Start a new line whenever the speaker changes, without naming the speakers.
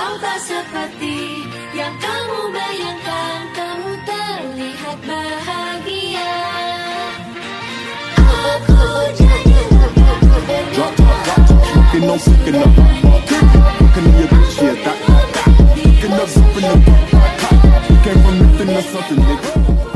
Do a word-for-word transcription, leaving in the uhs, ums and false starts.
Kau tak seperti yang kamu bayangkan. Kamu terlihat bahagia. Aku jadi
Drop top, drop top, looking on sick in the hot market. Looking in your bitch, yeah, that, that, that. Looking up, up in the pop, pop, pop. Came from nothing to something, nigga.